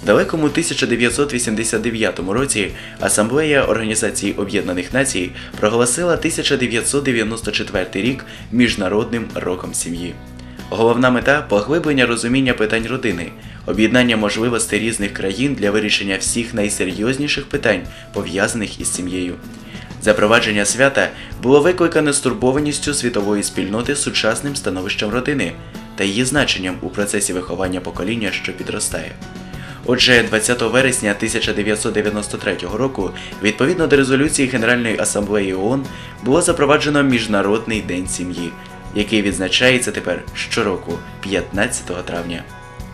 В далекому 1989 році Асамблея Організації Об'єднаних Націй проголосила 1994 рік Міжнародним роком сім'ї. Головна мета – поглиблення розуміння питань родини, об'єднання можливостей різних країн для вирішення всіх найсерйозніших питань, пов'язаних із сім'єю. Запровадження свята було викликане стурбованістю світової спільноти сучасним становищем родини та її значенням у процесі виховання покоління, що підростає. Отже, 20 вересня 1993 року, відповідно до резолюції Генеральної асамблеї ООН, було запроваджено Міжнародний день сім'ї, який відзначається тепер щороку, 15 травня.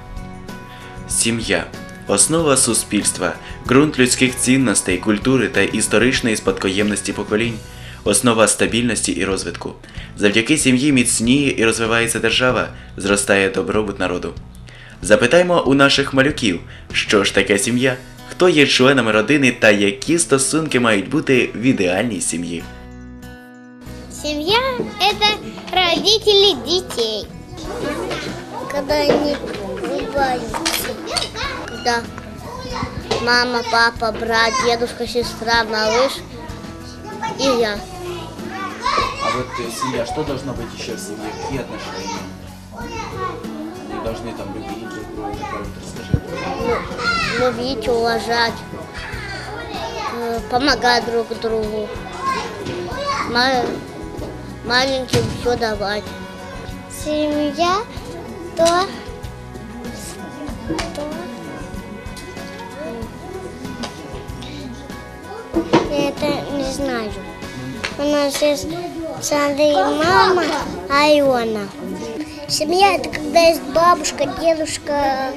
Сім'я – основа суспільства, ґрунт людських цінностей, культури та історичної спадкоємності поколінь, основа стабільності і розвитку. Завдяки сім'ї міцніє і розвивається держава, зростає добробут народу. Запитаймо у наших малюків, що ж таке сім'я, хто є членами родини та які стосунки мають бути в ідеальній сім'ї. Семья – это родители детей. Когда они влюбляются. Да. Мама, папа, брат, дедушка, сестра, малыш и я. А вот семья, что должно быть еще в семье? Какие отношения? Они должны там любить друг друга, расскажи. Любить, уважать, помогать друг другу. Маленьким все давать. Семья то я это не знаю. У нас есть Сандра и мама, Алена. Семья это когда есть бабушка, дедушка,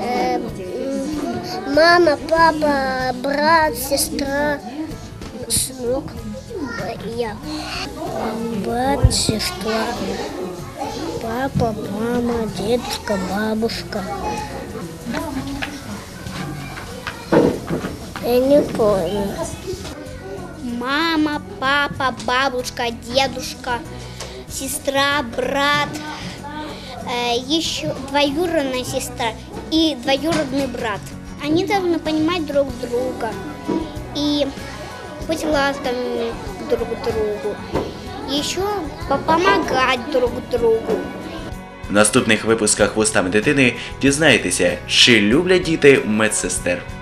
мама, папа, брат, сестра, внук и я. Брат, сестра, папа, мама, дедушка, бабушка. Я не помню. Мама, папа, бабушка, дедушка, сестра, брат, еще двоюродная сестра и двоюродный брат. Они должны понимать друг друга и быть ласковыми друг другу. Еще помагати друг другу. В наступних випусках «Вустами дитини» дізнаєтеся, чи люблять діти медсестер.